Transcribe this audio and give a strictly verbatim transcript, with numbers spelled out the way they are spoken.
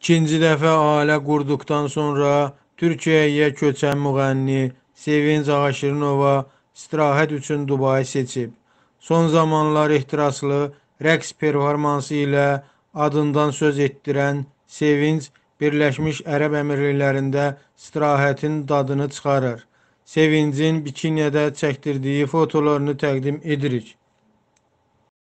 İkinci dəfə ailə qurduqdan sonra Türkiyəyə köçən müğənni Sevinc Ağaşirinova istirahət üçün Dubayı seçib. Son zamanlar ehtiraslı rəqs performansı ilə adından söz etdirən Sevinc Birləşmiş Ərəb Əmirliklərində istirahətin dadını çıxarır. Sevincin bikiniyədə çəkdirdiyi fotolarını təqdim edirik.